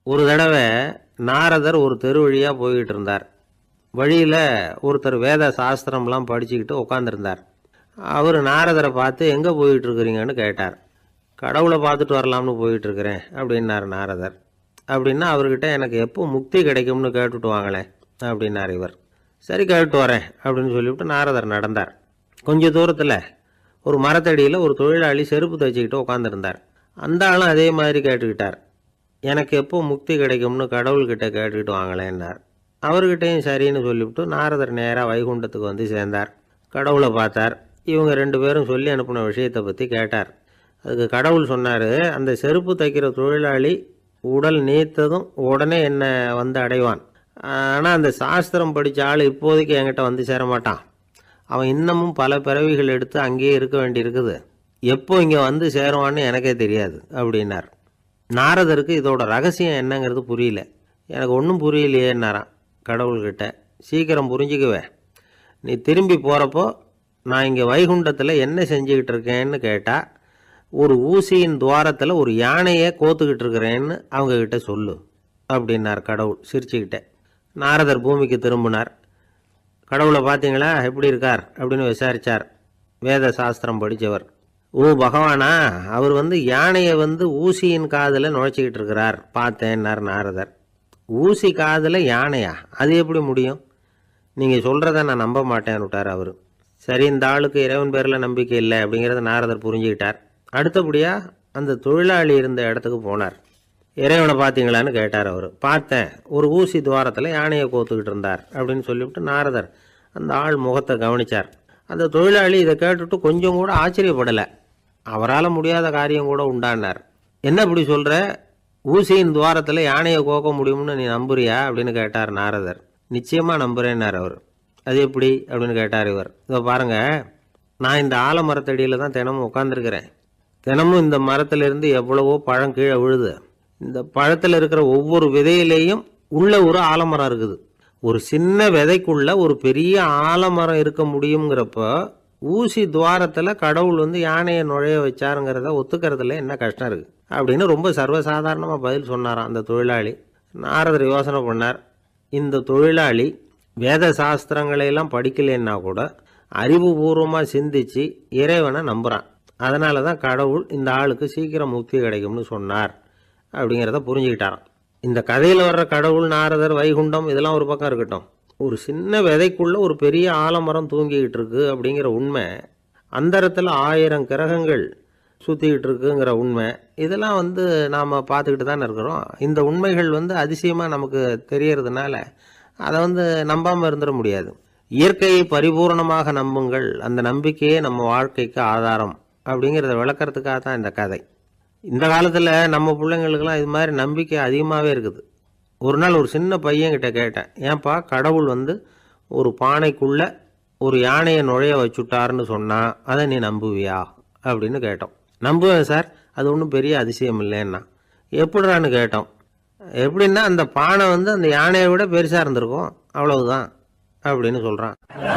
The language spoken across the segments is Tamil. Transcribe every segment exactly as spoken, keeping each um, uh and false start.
ஒரு தடவை நாரதர் ஒரு தெரு வழியாக போய்கிட்டு இருந்தார். வழியில் ஒருத்தர் வேத சாஸ்திரம்லாம் படிச்சுக்கிட்டு உட்காந்துருந்தார். அவர் நாரதரை பார்த்து எங்கே போயிட்டு இருக்கிறீங்கன்னு கேட்டார். கடவுளை பார்த்துட்டு வரலாம்னு போயிட்டுருக்கிறேன் அப்படின்னார் நாரதர். அப்படின்னா அவர்கிட்ட எனக்கு எப்போ முக்தி கிடைக்கும்னு கேட்டுட்டு வாங்களேன் அப்படின்னார் இவர். சரி கேட்டு வரேன் அப்படின்னு சொல்லிவிட்டு நாரதர் நடந்தார். கொஞ்சம் தூரத்தில் ஒரு மரத்தடியில் ஒரு தொழிலாளி செருப்பு தைச்சிக்கிட்டு உட்காந்துருந்தார். அந்த ஆளும் அதே மாதிரி கேட்டுக்கிட்டார். எனக்கு எப்போ முக்தி கிடைக்கும்னு கடவுள்கிட்ட கேட்டுக்கிட்டு வாங்களேன்னார். அவர்கிட்டையும் சரின்னு சொல்லிவிட்டு நாரதர் நேராக வைகுண்டத்துக்கு வந்து சேர்ந்தார். கடவுளை பார்த்தார். இவங்க ரெண்டு பேரும் சொல்லி அனுப்பின விஷயத்தை பற்றி கேட்டார். அதுக்கு கடவுள் சொன்னார், அந்த செருப்பு தைக்கிற தொழிலாளி உடல் நீத்ததும் உடனே என்னை வந்து அடைவான். ஆனால் அந்த சாஸ்திரம் படித்த ஆள் இப்போதைக்கு என்கிட்ட வந்து சேர மாட்டான். அவன் இன்னமும் பல பிறவிகள் எடுத்து அங்கேயே இருக்க வேண்டியிருக்குது. எப்போ இங்கே வந்து சேருவான்னு எனக்கே தெரியாது அப்படின்னார். நாரதருக்கு இதோட ரகசியம் என்னங்கிறது புரியல. எனக்கு ஒன்றும் புரியலையேன்னாரான் கடவுள்கிட்ட. சீக்கிரம் புரிஞ்சுக்குவேன், நீ திரும்பி போகிறப்போ நான் இங்கே வைகுண்டத்தில் என்ன செஞ்சுக்கிட்டு இருக்கேன்னு கேட்டால், ஒரு ஊசியின் துவாரத்தில் ஒரு யானையை கோத்துக்கிட்டு இருக்கிறேன்னு அவங்கக்கிட்ட சொல்லு அப்படின்னார் கடவுள் சிரிச்சுக்கிட்டே. நாரதர் பூமிக்கு திரும்பினார். கடவுளை பார்த்தீங்களா, எப்படி இருக்கார் அப்படின்னு விசாரித்தார். வேத சாஸ்திரம் படித்தவர். ஓ பகவானா, அவர் வந்து யானையை வந்து ஊசியின் காதில் நுழைச்சிக்கிட்டு இருக்கிறார் பார்த்தேன்னார் நாரதர். ஊசி காதில் யானையா, அது எப்படி முடியும்? நீங்கள் சொல்கிறத நான் நம்ப மாட்டேன்னு விட்டார் அவர். சரி, இந்த ஆளுக்கு இறைவன் பேரில் நம்பிக்கை இல்லை அப்படிங்கிறத நாரதர் புரிஞ்சுக்கிட்டார். அடுத்தபடியாக அந்த தொழிலாளி இருந்த இடத்துக்கு போனார். இறைவனை பார்த்தீங்களான்னு கேட்டார் அவர். பார்த்தேன், ஒரு ஊசி துவாரத்தில் யானையை கோத்துக்கிட்டு இருந்தார் அப்படின்னு சொல்லிவிட்டு நாரதர் அந்த ஆள் முகத்தை கவனித்தார். அந்த தொழிலாளி இதை கேட்டுட்டு கொஞ்சம் கூட ஆச்சரியப்படலை. அவரால் முடியாத காரியம் கூட உண்டானார். என்ன இப்படி சொல்கிற, ஊசியின் துவாரத்தில் யானையை கோக்க முடியும்னு நீ நம்புறியா அப்படின்னு கேட்டார் நாரதர். நிச்சயமாக நம்புகிறேன்னார் அவர். அது எப்படி அப்படின்னு கேட்டார் இவர். இதோ பாருங்கள், நான் இந்த ஆலமரத்தடியில் தான் தினமும் உட்காந்துருக்கிறேன். தினமும் இந்த மரத்திலிருந்து எவ்வளவோ பழம் கீழே விழுது. இந்த பழத்தில் இருக்கிற ஒவ்வொரு விதையிலேயும் உள்ள ஒரு ஆலமரம் இருக்குது. ஒரு சின்ன விதைக்குள்ள ஒரு பெரிய ஆலமரம் இருக்க முடியுங்கிறப்போ ஊசி துவாரத்தில் கடவுள் வந்து யானையை நுழைய வச்சாருங்கிறத ஒத்துக்கிறதுல என்ன கஷ்டம் இருக்குது அப்படின்னு ரொம்ப சர்வசாதாரணமாக பதில் சொன்னாராம் அந்த தொழிலாளி. நாரதர் யோசனை பண்ணார். இந்த தொழிலாளி வேத சாஸ்திரங்களையெல்லாம் படிக்கலைன்னா கூட அறிவுபூர்வமாக சிந்திச்சு இறைவனை நம்புகிறான். அதனால தான் கடவுள் இந்த ஆளுக்கு சீக்கிரம் முக்தி கிடைக்கும்னு சொன்னார் அப்படிங்கிறத புரிஞ்சுக்கிட்டாராம். இந்த கதையில் வர்ற கடவுள், நாரதர், வைகுண்டம் இதெல்லாம் ஒரு பக்கம் இருக்கட்டும், ஒரு சின்ன விதைக்குள்ளே ஒரு பெரிய ஆலமரம் தூங்கிக்கிட்டு இருக்கு அப்படிங்கிற உண்மை, அந்தரத்தில் ஆயிரம் கிரகங்கள் சுற்றிக்கிட்டு இருக்குங்கிற உண்மை, இதெல்லாம் வந்து நாம் பார்த்துக்கிட்டு தானே இருக்கிறோம். இந்த உண்மைகள் வந்து அதிசயமாக நமக்கு தெரியறதுனால அதை வந்து நம்பாமல் இருந்துட முடியாது. இயற்கையை பரிபூர்ணமாக நம்புங்கள், அந்த நம்பிக்கையே நம்ம வாழ்க்கைக்கு ஆதாரம் அப்படிங்கிறத விளக்கிறதுக்காக தான் இந்த கதை. இந்த காலத்தில் நம்ம பிள்ளைங்களுக்கெல்லாம் இது மாதிரி நம்பிக்கை அதிகமாகவே இருக்குது. ஒரு நாள் ஒரு சின்ன பையன்கிட்ட கேட்டேன், ஏன்பா கடவுள் வந்து ஒரு பானைக்குள்ளே ஒரு யானையை நுழைய வச்சுட்டாருன்னு சொன்னால் அதை நீ நம்புவியா அப்படின்னு கேட்டோம். நம்புவேன் சார், அது ஒன்றும் பெரிய அதிசயம் இல்லைன்னா. எப்படிறான்னு கேட்டோம். எப்படின்னா அந்த பானை வந்து அந்த யானையை விட பெருசாக இருந்திருக்கும், அவ்வளவுதான் அப்படின்னு சொல்கிறான்.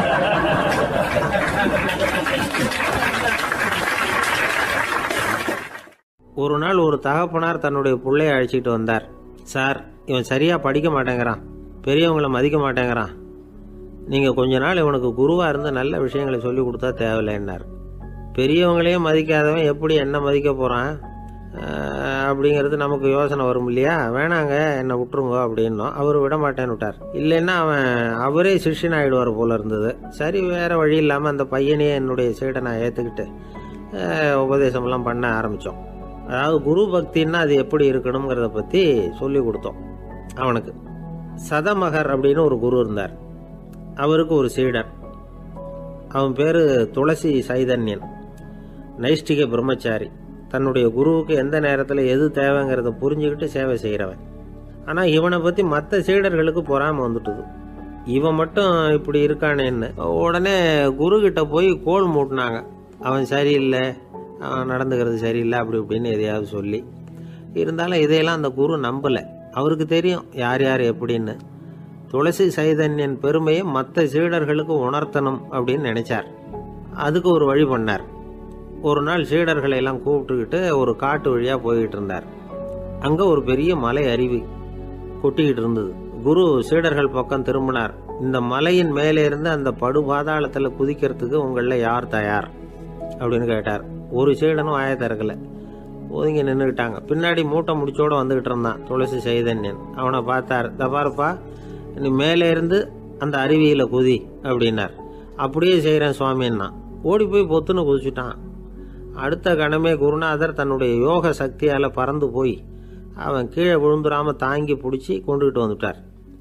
ஒரு நாள் ஒரு தகப்பனார் தன்னுடைய பிள்ளையை அழைச்சிட்டு வந்தார். சார், இவன் சரியாக படிக்க மாட்டேங்கிறான், பெரியவங்களை மதிக்க மாட்டேங்கிறான், நீங்கள் கொஞ்ச நாள் இவனுக்கு குருவாக இருந்து நல்ல விஷயங்களை சொல்லி கொடுத்தா தேவையில்லைன்னார். பெரியவங்களையே மதிக்காதவன் எப்படி என்ன மதிக்க போகிறான் அப்படிங்கிறது நமக்கு யோசனை வரும் இல்லையா. வேணாங்க, என்னை விட்டுருங்க அப்படின்னோம். அவர் விட மாட்டேன்னு விட்டார். இல்லைன்னா அவன் அவரே சிஷ்யன் ஆகிடுவார் போல இருந்தது. சரி, வேறு வழி இல்லாமல் அந்த பையனையே என்னுடைய சீடை நான் ஏற்றுக்கிட்டு உபதேசமெல்லாம் பண்ண ஆரம்பித்தோம். அதாவது குரு பக்தின்னா அது எப்படி இருக்கணுங்கிறத பற்றி சொல்லி கொடுத்தோம் அவனுக்கு. சதமகர் அப்படின்னு ஒரு குரு இருந்தார். அவருக்கு ஒரு சீடர். அவன் பேர் துளசி சைதன்யன், நைஷ்டிக பிரம்மச்சாரி. தன்னுடைய குருவுக்கு எந்த நேரத்தில் எது தேவைங்கிறத புரிஞ்சுக்கிட்டு சேவை செய்கிறவன். ஆனால் இவனை பற்றி மற்ற சீடர்களுக்கு பொறாமல் வந்துட்டுது. இவன் மட்டும் இப்படி இருக்கானேன்னு உடனே குருக்கிட்ட போய் கோல் மூட்டினாங்க. அவன் சரியில்லை, அவன் நடந்துக்கிறது சரியில்லை, அப்படி இப்படின்னு எதையாவது சொல்லி. இருந்தாலும் இதையெல்லாம் அந்த குரு நம்பலை. அவருக்கு தெரியும் யார் யார் எப்படின்னு. துளசி சைதன்யன் பெருமையை மற்ற சீடர்களுக்கு உணர்த்தணும் அப்படின்னு நினைச்சார். அதுக்கு ஒரு வழி பண்ணார். ஒரு நாள் சீடர்களை எல்லாம் கூப்பிட்டுக்கிட்டு ஒரு காட்டு வழியாக போய்கிட்டு இருந்தார். அங்கே ஒரு பெரிய மலை அருவி கொட்டிக்கிட்டு இருந்தது. குரு சீடர்கள் பக்கம் திரும்பினார். இந்த மலையின் மேலே இருந்து அந்த படு பாதாளத்தில் குதிக்கிறதுக்கு உங்களில் யார் தயார் அப்படின்னு கேட்டார். ஒரு சீடனும் வாயை திறக்கலை, ஒதுங்கி நின்றுக்கிட்டாங்க. பின்னாடி மூட்டை முடிச்சோடு வந்துக்கிட்டு இருந்தான் துளசி சைதன்யன். அவனை பார்த்தார். தபாருப்பா, நீ மேலே இருந்து அந்த அருவியில் குதி அப்படின்னார். அப்படியே செய்கிறேன் சுவாமின்னா ஓடி போய் பொத்துன்னு குதிச்சுட்டான். அடுத்த கணமே குருநாதர் தன்னுடைய யோக சக்தியால் பறந்து போய் அவன் கீழே விழுந்துடாமல் தாங்கி பிடிச்சி கொண்டுகிட்டு வந்துட்டார்.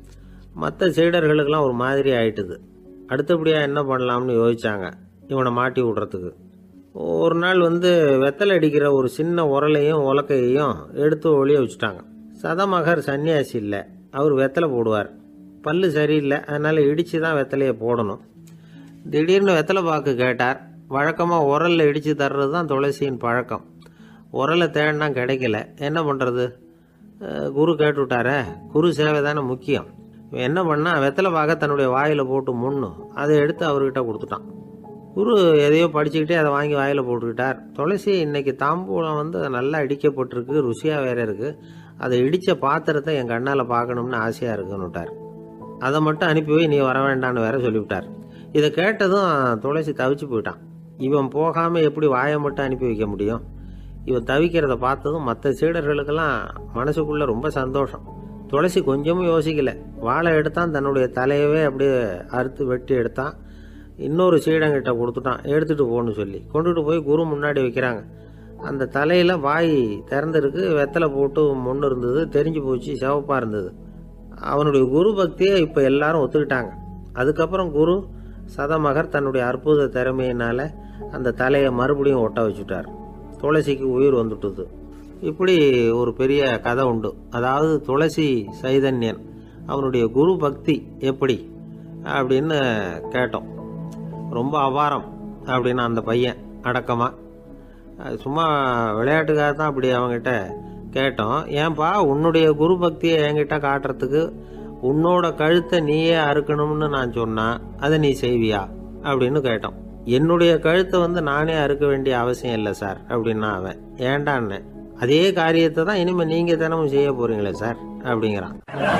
மற்ற சீடர்களுக்கெல்லாம் ஒரு மாதிரி ஆயிட்டுது. அடுத்தபடியாக என்ன பண்ணலாம்னு யோசிச்சாங்க இவனை மாட்டி விடுறதுக்கு. ஒரு நாள் வந்து வெத்தலை அடிக்கிற ஒரு சின்ன உரலையும் உலக்கையையும் எடுத்து ஒளிய வச்சுட்டாங்க. சதமகர் சன்னியாசி இல்லை, அவர் வெத்தலை போடுவார். பல்லு சரியில்லை, அதனால் இடித்து தான் வெத்தலையை போடணும். திடீர்னு வெத்தலை பாக்கு கேட்டார். வழக்கமாக உரலில் இடித்து தர்றது தான் துளசியின் பழக்கம். உரலை தேடினா கிடைக்கல, என்ன பண்ணுறது? குரு கேட்டுவிட்டாரே, குரு சேவை தானே முக்கியம். என்ன பண்ணால் வெத்தலை பாக்க தன்னுடைய வாயில் போட்டு முன்னும் அதை எடுத்து அவர்கிட்ட கொடுத்துட்டான். குரு எதையோ படிச்சுக்கிட்டே அதை வாங்கி வாயில் போட்டுக்கிட்டார். துளசி இன்னைக்கு தாம்பூலம் வந்து நல்லா இடிக்கப்பட்டிருக்கு, ருசியாக வேற இருக்குது, அதை இடித்த பாத்திரத்தை என் கண்ணால் பார்க்கணும்னு ஆசையாக இருக்குன்னு விட்டார். அதை மட்டும் அனுப்பி போய் நீ வர வேண்டான்னு வேற சொல்லிவிட்டார். இதை கேட்டதும் துளசி தவிச்சு போயிட்டான். இவன் போகாமல் எப்படி வாயை மட்டும் அனுப்பி வைக்க முடியும்? இவன் தவிக்கிறத பார்த்ததும் மற்ற சீடர்களுக்கெல்லாம் மனசுக்குள்ளே ரொம்ப சந்தோஷம். துளசி கொஞ்சமும் யோசிக்கலை, வாழை எடுத்தான், தன்னுடைய தலையவே அப்படியே அறுத்து வெட்டி எடுத்தான். இன்னொரு சீடங்கிட்ட கொடுத்துட்டான், எடுத்துகிட்டு போகணும்னு சொல்லி கொண்டுட்டு போய் குரு முன்னாடி வைக்கிறாங்க. அந்த தலையில் வாய் திறந்துருக்கு, வெத்தலை போட்டு முன்னு இருந்தது, தெரிஞ்சு போச்சு, சிவப்பாக இருந்தது. அவனுடைய குரு பக்தியை இப்போ எல்லாரும் ஒத்துக்கிட்டாங்க. அதுக்கப்புறம் குரு சதமகர் தன்னுடைய அற்புத திறமையினால் அந்த தலையை மறுபடியும் ஒட்ட வச்சுட்டார். துளசிக்கு உயிர் வந்துட்டுது. இப்படி ஒரு பெரிய கதை உண்டு. அதாவது துளசி சைதன்யன் அவனுடைய குரு பக்தி எப்படி அப்படின்னு கேட்டோம். ரொம்ப அபாரம் அப்படின்னு அந்த பையன் அடக்கமாக சும்மா விளையாட்டுக்காக தான் அப்படி அவங்ககிட்ட கேட்டோம். ஏன்பா உன்னுடைய குரு பக்தியை என்கிட்ட காட்டுறதுக்கு உன்னோட கழுத்தை நீயே அறுக்கணும்னு நான் சொன்னேன், அதை நீ செய்வியா அப்படின்னு கேட்டோம். என்னுடைய கழுத்தை வந்து நானே அறுக்க வேண்டிய அவசியம் இல்லை சார் அப்படின்னா அவன். ஏண்டான்னு, அதே காரியத்தை தான் இனிமேல் நீங்கள் தினமும் செய்ய போறீங்களே சார் அப்படிங்கிறான்.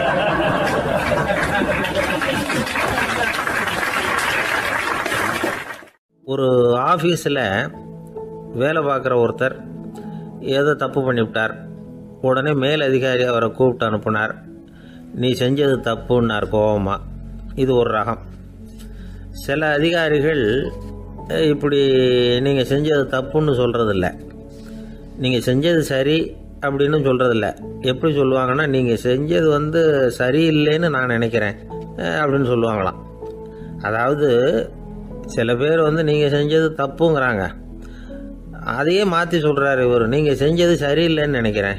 ஒரு ஆஃபீஸில் வேலை பார்க்குற ஒருத்தர் ஏதோ தப்பு பண்ணிவிட்டார். உடனே மேல் அதிகாரி அவரை கூப்பிட்டு அனுப்புனார். நீ செஞ்சது தப்புன்னார் கோபமாக. இது ஒரு ரகம். சில அதிகாரிகள் இப்படி நீங்கள் செஞ்சது தப்புன்னு சொல்கிறதில்ல, நீங்கள் செஞ்சது சரி அப்படின்னு சொல்கிறதில்ல. எப்படி சொல்லுவாங்கன்னா, நீங்கள் செஞ்சது வந்து சரியில்லைன்னு நான் நினைக்கிறேன் அப்படின்னு சொல்லுவாங்களாம். அதாவது சில பேர் வந்து நீங்கள் செஞ்சது தப்புங்கிறாங்க, அதையே மாற்றி சொல்கிறாரு இவர், நீங்கள் செஞ்சது சரியில்லைன்னு நினைக்கிறேன்.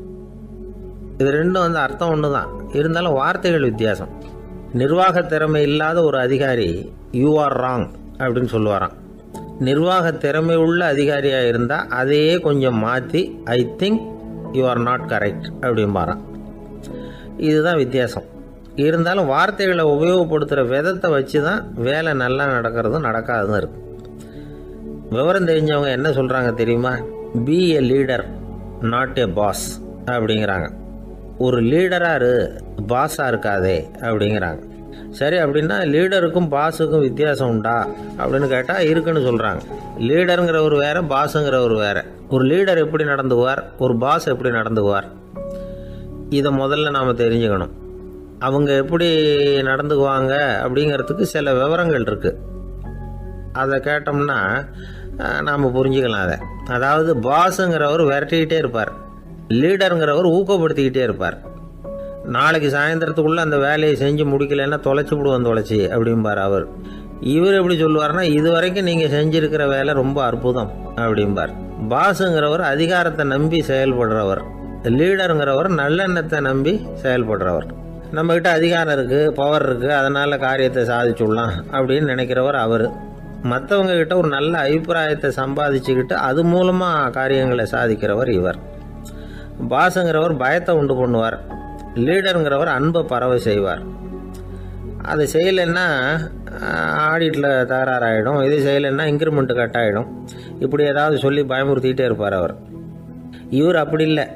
இது ரெண்டும் வந்து அர்த்தம் ஒன்று தான், இருந்தாலும் வார்த்தைகள் வித்தியாசம். நிர்வாக திறமை இல்லாத ஒரு அதிகாரி யூ ஆர் ராங் அப்படின்னு சொல்லுவாராம். நிர்வாக திறமை உள்ள அதிகாரியாக இருந்தால் அதையே கொஞ்சம் மாற்றி I think you are not correct அப்படிம்பாரான். இதுதான் வித்தியாசம். இருந்தாலும் வார்த்தைகளை உபயோகப்படுத்துகிற விதத்தை வச்சு தான் வேலை நல்லா நடக்கிறதும் நடக்காததும் இருக்குது. விவரம் தெரிஞ்சவங்க என்ன சொல்கிறாங்க தெரியுமா? Be a leader not a boss அப்படிங்கிறாங்க. ஒரு லீடராக இரு, பாஸாக இருக்காதே அப்படிங்கிறாங்க. சரி, அப்படின்னா லீடருக்கும் பாஸுக்கும் வித்தியாசம் உண்டா அப்படின்னு கேட்டால் இருக்குன்னு சொல்கிறாங்க. லீடருங்கிறவர் வேறு, பாஸுங்கிறவர் வேறு. ஒரு லீடர் எப்படி நடந்துக்குவார், ஒரு பாஸ் எப்படி நடந்துக்குவார், இதை முதல்ல நாம் தெரிஞ்சுக்கணும். அவங்க எப்படி நடந்துக்குவாங்க அப்படிங்கிறதுக்கு சில விவரங்கள் இருக்குது. அதை கேட்டோம்னா நாம் புரிஞ்சுக்கலாம் அதை. அதாவது பாஸுங்கிறவர் விரட்டிக்கிட்டே இருப்பார், லீடருங்கிறவர் ஊக்கப்படுத்திக்கிட்டே இருப்பார். நாளைக்கு சாயந்தரத்துக்குள்ளே அந்த வேலையை செஞ்சு முடிக்கலைன்னா தொலைச்சி விடுவோம் தொலைச்சி அப்படிம்பார் அவர். இவர் எப்படி சொல்லுவார்னா, இது வரைக்கும் நீங்கள் செஞ்சுருக்கிற வேலை ரொம்ப அற்புதம் அப்படிம்பார். பாஸுங்கிறவர் அதிகாரத்தை நம்பி செயல்படுறவர், லீடருங்கிறவர் நல்லெண்ணத்தை நம்பி செயல்படுறவர். நம்மக்கிட்ட அதிகாரம் இருக்குது, பவர் இருக்குது, அதனால் காரியத்தை சாதிச்சுடலாம் அப்படின்னு நினைக்கிறவர் அவர். மற்றவங்க கிட்ட ஒரு நல்ல அபிப்பிராயத்தை சம்பாதிச்சுக்கிட்டு அது மூலமாக காரியங்களை சாதிக்கிறவர் இவர். பாஸுங்கிறவர் பயத்தை உண்டு பண்ணுவார், லீடருங்கிறவர் அன்பை பரவ செய்வார். அதை செய்யலைன்னா ஆடிட்டில் தகராறாயிடும், இது செய்யலைன்னா இன்க்ரிமெண்ட்டு கட் ஆகிடும், இப்படி ஏதாவது சொல்லி பயமுறுத்திக்கிட்டே இருப்பார் அவர். இவர் அப்படி இல்லை,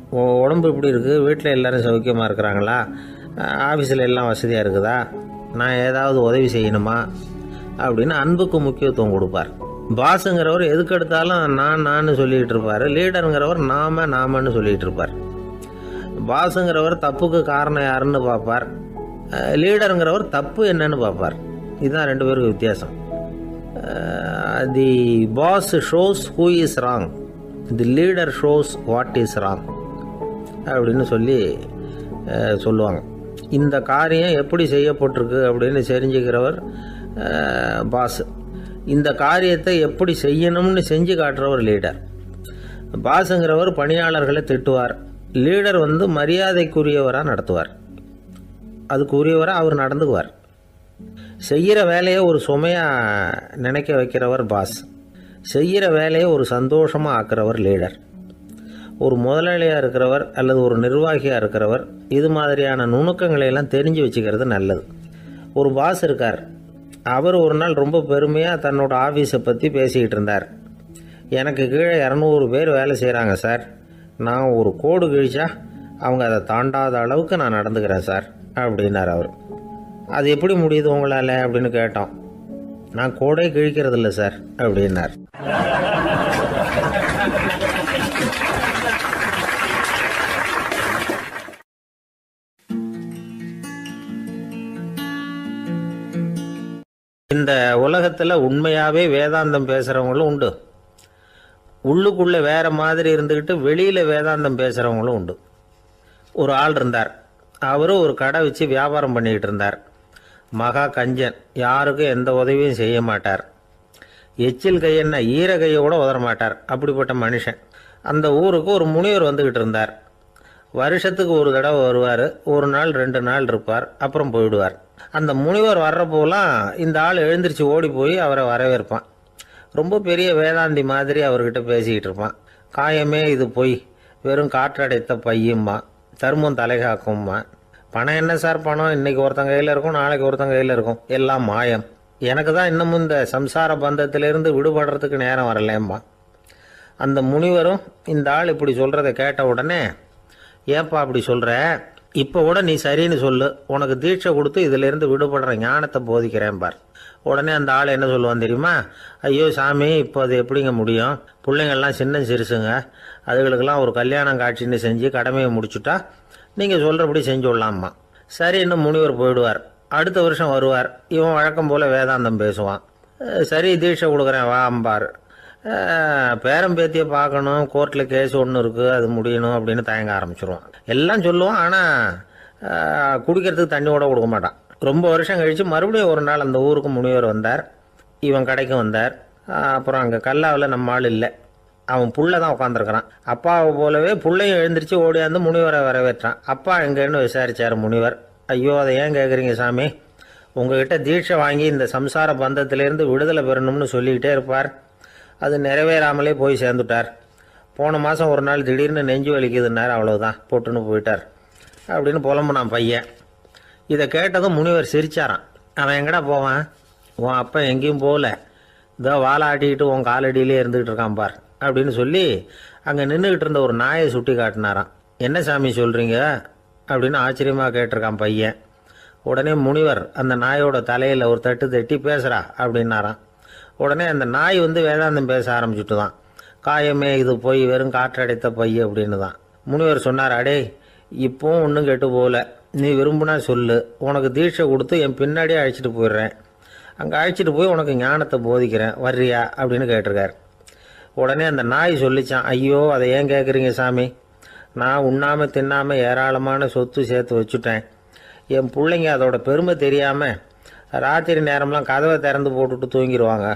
உன் உடம்பு இப்படி இருக்குது, வீட்டில் எல்லோரும் சௌக்கியமாக இருக்கிறாங்களா, ஆஃபீஸில் எல்லாம் வசதியாக இருக்குதா, நான் ஏதாவது உதவி செய்யணுமா அப்படின்னு அன்புக்கு முக்கியத்துவம் கொடுப்பார். பாஸுங்கிறவர் எதுக்கு எடுத்தாலும் நான் நான் சொல்லிகிட்டு இருப்பார். லீடருங்கிறவர் நாம நாமன்னு சொல்லிகிட்டு இருப்பார். பாஸுங்கிறவர் தப்புக்கு காரணம் யாருன்னு பார்ப்பார். லீடருங்கிறவர் தப்பு என்னன்னு பார்ப்பார். இதுதான் ரெண்டு பேருக்கு வித்தியாசம். The boss shows who is wrong, the leader shows what is wrong அப்படின்னு சொல்லி சொல்லுவாங்க. இந்த காரியம் எப்படி செய்யப்பட்டிருக்கு அப்படின்னு தெரிஞ்சுக்கிறவர் பாஸ். இந்த காரியத்தை எப்படி செய்யணும்னு செஞ்சு காட்டுறவர் லீடர். பாஸுங்கிறவர் பணியாளர்களை திட்டுவார். லீடர் வந்து மரியாதைக்குரியவராக நடத்துவார். அதுக்குரியவராக அவர் நடந்துக்குவார். செய்கிற வேலையை ஒரு சுமையாக நினைக்க வைக்கிறவர் பாஸ். செய்கிற வேலையை ஒரு சந்தோஷமாக ஆக்கிறவர் லீடர். ஒரு முதலாளியாக இருக்கிறவர் அல்லது ஒரு நிர்வாகியாக இருக்கிறவர் இது மாதிரியான நுணுக்கங்களை எல்லாம் தெரிஞ்சு வச்சுக்கிறது நல்லது. ஒரு பாஸ் இருக்கார். அவர் ஒரு நாள் ரொம்ப பெருமையாக தன்னோட ஆஃபீஸை பற்றி பேசிக்கிட்டு இருந்தார். எனக்கு கீழே இரநூறு பேர் வேலை செய்கிறாங்க சார். நான் ஒரு கோடு கிழிச்சா அவங்க அதை தாண்டாத அளவுக்கு நான் நடந்துக்கிறேன் சார் அப்படின்னார் அவர். அது எப்படி முடியுது உங்களால் அப்படின்னு கேட்டோம். நான் கோடே கிழிக்கிறது இல்லை சார் அப்படின்னார். இந்த உலகத்தில் உண்மையாகவே வேதாந்தம் பேசுகிறவங்களும் உண்டு. உள்ளுக்குள்ளே வேறு மாதிரி இருந்துக்கிட்டு வெளியில் வேதாந்தம் பேசுகிறவங்களும் உண்டு. ஒரு ஆள் இருந்தார். அவரும் ஒரு கடை வச்சு வியாபாரம் பண்ணிக்கிட்டு இருந்தார். மகா கஞ்சன், யாருக்கும் எந்த உதவியும் செய்ய மாட்டார். எச்சில் கையென்ன ஈர கையை கூட உதற மாட்டார். அப்படிப்பட்ட மனுஷன். அந்த ஊருக்கு ஒரு முனிவர் வந்துக்கிட்டு இருந்தார். வருஷத்துக்கு ஒரு தடவை வருவார். ஒரு நாள் ரெண்டு நாள் இருப்பார், அப்புறம் போயிடுவார். அந்த முனிவர் வர்றப்போலாம் இந்த ஆள் எழுந்திரிச்சு ஓடி போய் அவரை வரவேற்பான். ரொம்ப பெரிய வேதாந்தி மாதிரி அவர்கிட்ட பேசிக்கிட்டு இருப்பான். காயமே இது பொய், வெறும் காற்றடைத்த பையும்மா, தர்மம் தலைகாக்கும்மா. பணம் என்ன சார் பணம், இன்னைக்கு ஒருத்தன் கையில் இருக்கும், நாளைக்கு ஒருத்தன் கையில் இருக்கும், எல்லாம் மாயம். எனக்கு தான் இன்னமும் இந்த சம்சார பந்தத்திலிருந்து விடுபடுறதுக்கு நேரம் வரலேம்மா. அந்த முனிவரும் இந்த ஆள் இப்படி சொல்கிறத கேட்ட உடனே, ஏப்பா அப்படி சொல்கிற, இப்போ கூட நீ சரின்னு சொல்லு, உனக்கு தீட்சை கொடுத்து இதிலேருந்து விடுபடுற ஞானத்தை போதிக்கிறேன் பார். உடனே அந்த ஆள் என்ன சொல்லுவான் தெரியுமா? ஐயோ சாமி, இப்போ அது எப்படிங்க முடியும், பிள்ளைங்கள்லாம் சின்ன சிறுசுங்க, அதுகளுக்கெல்லாம் ஒரு கல்யாணம் காட்சின்னு செஞ்சு கடமையை முடிச்சுட்டா நீங்கள் சொல்கிறபடி செஞ்சு விடலாமா. சரி, இன்னும் முனிவர் போயிடுவார். அடுத்த வருஷம் வருவார். இவன் வழக்கம் போல் வேதாந்தம் பேசுவான். சரி தீட்சை கொடுக்குறேன் வா அம்பார். பேரம்பேத்தியை பார்க்கணும், கோர்ட்டில் கேஸ் ஒன்று இருக்குது, அது முடியணும் அப்படின்னு தயங்க ஆரம்பிச்சிருவான். எல்லாம் சொல்லுவான், ஆனால் குடிக்கிறதுக்கு தண்ணி கூட கொடுக்க மாட்டான். ரொம்ப வருஷம் கழித்து மறுபடியும் ஒரு நாள் அந்த ஊருக்கு முனிவர் வந்தார். இவன் கடைக்கு வந்தார். அப்புறம் அங்கே கல்லாவில் நம்ம ஆள் இல்லை. அவன் புள்ள தான் உட்காந்துருக்கிறான். அப்பாவை போலவே புள்ளையும் எழுந்திரிச்சு ஓடியாந்து முனிவரை வரவேற்றான். அப்பா எங்கேன்னு விசாரித்தார் முனிவர். ஐயோ அதை ஏன் கேட்குறீங்க சாமி, உங்ககிட்ட தீட்சை வாங்கி இந்த சம்சார பந்தத்திலேருந்து விடுதலை பெறணும்னு சொல்லிக்கிட்டே இருப்பார். அது நிறைவேறாமலே போய் சேர்ந்துட்டார். போன மாதம் ஒரு நாள் திடீர்னு நெஞ்சு வலிக்குதுன்னார், அவ்வளோதான் போட்டுன்னு போயிட்டார் அப்படின்னு புலம்புனான் பையன். இதை கேட்டதும் முனிவர் சிரிச்சாரான். அவன் எங்கடா போவான், உன் அப்பா எங்கேயும் போகல, இதோ வாழை ஆட்டிக்கிட்டு உன் காலடியிலே இருந்துக்கிட்டு இருக்கான் பார் அப்படின்னு சொல்லி அங்கே நின்றுக்கிட்டு இருந்த ஒரு நாயை சுட்டி காட்டினாரான். என்ன சாமி சொல்கிறீங்க அப்படின்னு ஆச்சரியமாக கேட்டிருக்கான் பையன். உடனே முனிவர் அந்த நாயோட தலையில் ஒரு தட்டு தட்டி பேசுகிறா அப்படின்னாரான். உடனே அந்த நாய் வந்து வேதாந்தம் பேச ஆரம்பிச்சுட்டு தான். காயமே இது போய் வெறும் காற்றடைத்த பை அப்படின்னு தான். முனிவர் சொன்னார், அடே இப்போவும் ஒன்றும் கெட்டு போகல, நீ விரும்புனா சொல்லு, உனக்கு தீட்சை கொடுத்து என் பின்னாடியே அழைச்சிட்டு போயிடுறேன், அங்கே அழைச்சிட்டு போய் உனக்கு ஞானத்தை போதிக்கிறேன், வர்றியா அப்படின்னு கேட்டிருக்கார். உடனே அந்த நாய் சொல்லிச்சான், ஐயோ அதை ஏன் கேட்குறீங்க சாமி, நான் உண்ணாமல் தின்னாமல் ஏராளமான சொத்து சேர்த்து வச்சுட்டேன். என் பிள்ளைங்க அதோட பெருமை தெரியாமல் ராத்திரி நேரம்லாம் கதவை திறந்து போட்டுட்டு தூங்கிடுவாங்க.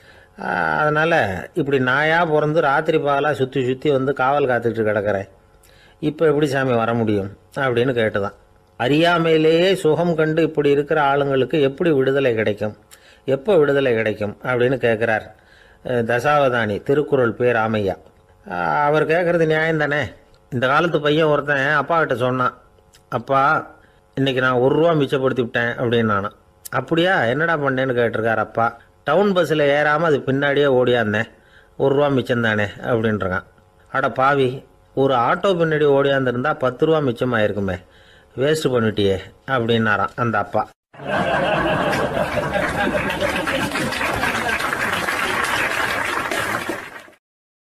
அதனால் இப்படி நாயாக பிறந்து ராத்திரி பகலாக சுற்றி சுற்றி வந்து காவல் காத்துக்கிட்டு கிடக்கிறேன். இப்போ எப்படி சாமி வர முடியும் அப்படின்னு கேட்டுதான். அறியாமையிலேயே சுகம் கண்டு இப்படி இருக்கிற ஆளுங்களுக்கு எப்படி விடுதலை கிடைக்கும், எப்போ விடுதலை கிடைக்கும் அப்படின்னு கேட்குறார் தசாவதானி, திருக்குறள் பேர் ராமையா. அவர் கேட்குறது நியாயம் தானே. இந்த காலத்து பையன் ஒருத்தன் அப்பா கிட்ட சொன்னான், அப்பா இன்றைக்கி நான் ஒரு ரூபா மிச்சப்படுத்தி விட்டேன் அப்படின்னு. நானும் அப்படியா, என்னடா பண்ணேன்னு கேட்டிருக்கார் அப்பா. டவுன் பஸ்ஸில் ஏறாமல் அது பின்னாடியே ஓடியாந்தேன், ஒரு ரூபா மிச்சம் தானே அப்படின்றான். அட பாவி, ஒரு ஆட்டோ பின்னாடி ஓடியாந்துருந்தா பத்து ரூபா மிச்சமாயிருக்குமே, வேஸ்ட் பண்ணிட்டியே அப்படின்னாராம் அந்த அப்பா.